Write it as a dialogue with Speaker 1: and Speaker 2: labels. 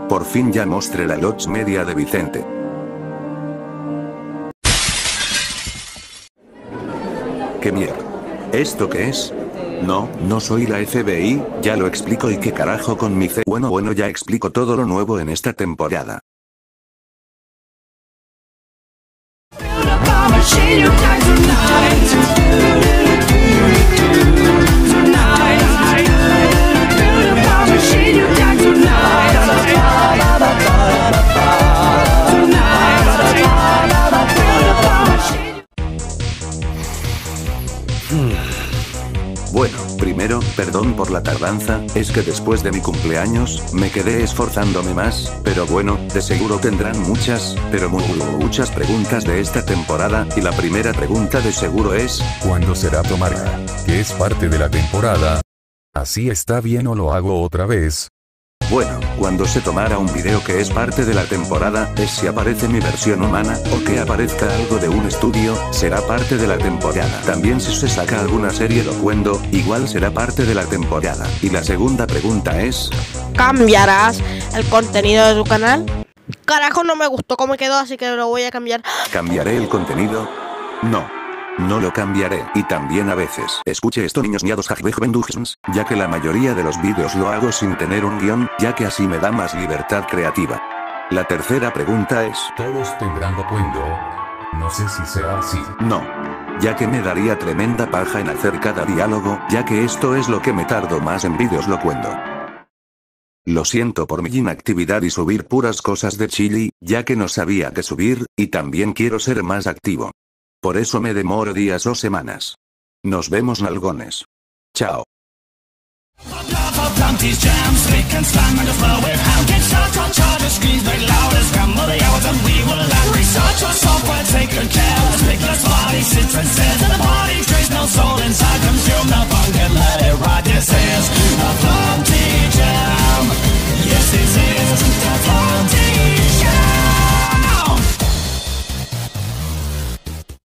Speaker 1: Por fin ya mostré la Lots Media de Vicente. ¿Qué mierda? ¿Esto qué es? No, no soy la FBI, ya lo explico y qué carajo con mi C. Bueno, ya explico todo lo nuevo en esta temporada. Bueno, primero, perdón por la tardanza, es que después de mi cumpleaños, me quedé esforzándome más, pero bueno, de seguro tendrán muchas, pero muchas preguntas de esta temporada, y la primera pregunta de seguro es,
Speaker 2: ¿cuándo será Tomarga? Que es parte de la temporada. ¿Así está bien o lo hago otra vez?
Speaker 1: Bueno, cuando se tomara un video que es parte de la temporada, es si aparece mi versión humana, o que aparezca algo de un estudio, será parte de la temporada. También si se saca alguna serie locuendo, igual será parte de la temporada. Y la segunda pregunta es...
Speaker 3: ¿cambiarás el contenido de tu canal? Carajo, no me gustó cómo quedó, así que lo voy a cambiar.
Speaker 1: ¿Cambiaré el contenido? No lo cambiaré, y también a veces. Escuche esto, niños miados, ya que la mayoría de los vídeos lo hago sin tener un guión, ya que así me da más libertad creativa. La tercera pregunta es...
Speaker 2: ¿todos tendrán locuendo? No sé si será así.
Speaker 1: No. Ya que me daría tremenda paja en hacer cada diálogo, ya que esto es lo que me tardo más en vídeos locuendo. Lo siento por mi inactividad y subir puras cosas de chili, ya que no sabía qué subir, y también quiero ser más activo. Por eso me demoro días o semanas. Nos vemos, nalgones. Chao.
Speaker 4: Take